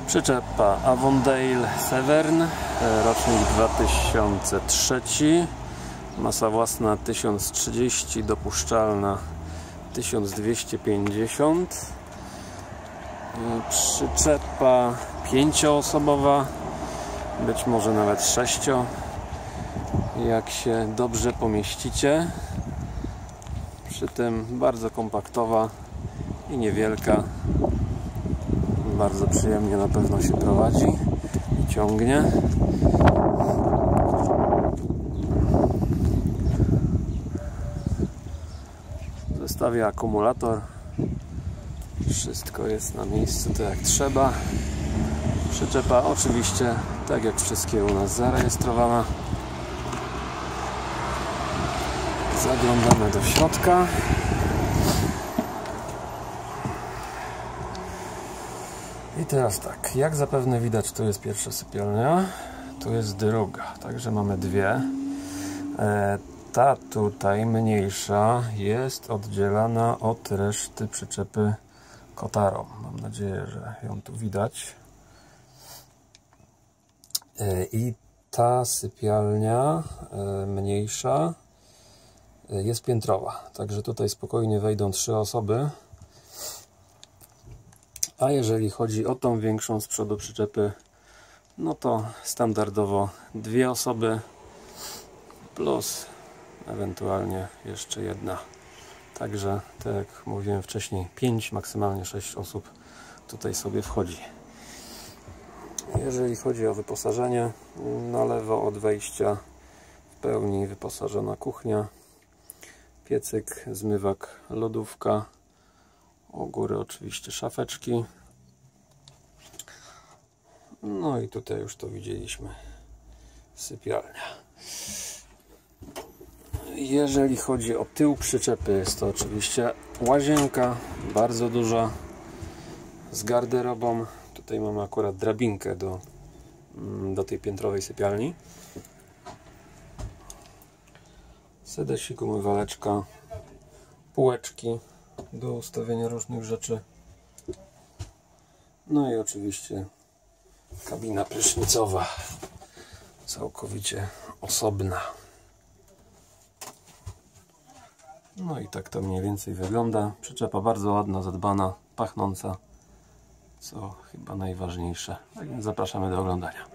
Przyczepa Avondale Severn, rocznik 2003, masa własna 1030, dopuszczalna 1250. Przyczepa 5-osobowa, być może nawet 6, jak się dobrze pomieścicie. Przy tym bardzo kompaktowa i niewielka. Bardzo przyjemnie na pewno się prowadzi i ciągnie. W zestawie akumulator. Wszystko jest na miejscu tak jak trzeba. Przyczepa oczywiście, tak jak wszystkie u nas, zarejestrowana. Zaglądamy do środka. I teraz tak, jak zapewne widać, tu jest pierwsza sypialnia, tu jest druga, także mamy dwie. Ta tutaj mniejsza jest oddzielana od reszty przyczepy kotarą. Mam nadzieję, że ją tu widać. I ta sypialnia mniejsza jest piętrowa, także tutaj spokojnie wejdą 3 osoby. A jeżeli chodzi o tą większą z przodu przyczepy, no to standardowo 2 osoby plus ewentualnie jeszcze jedna. Także, tak jak mówiłem wcześniej, 5, maksymalnie 6 osób tutaj sobie wchodzi. Jeżeli chodzi o wyposażenie, na lewo od wejścia w pełni wyposażona kuchnia, piecyk, zmywak, lodówka. U góry oczywiście szafeczki. No i tutaj już to widzieliśmy, sypialnia. Jeżeli chodzi o tył przyczepy, jest to oczywiście łazienka, bardzo duża, z garderobą. Tutaj mamy akurat drabinkę do tej piętrowej sypialni. Sedesik, umywaleczka, półeczki do ustawienia różnych rzeczy. No i oczywiście kabina prysznicowa, całkowicie osobna. No i tak to mniej więcej wygląda. Przyczepa bardzo ładna, zadbana, pachnąca, co chyba najważniejsze. Tak więc zapraszamy do oglądania.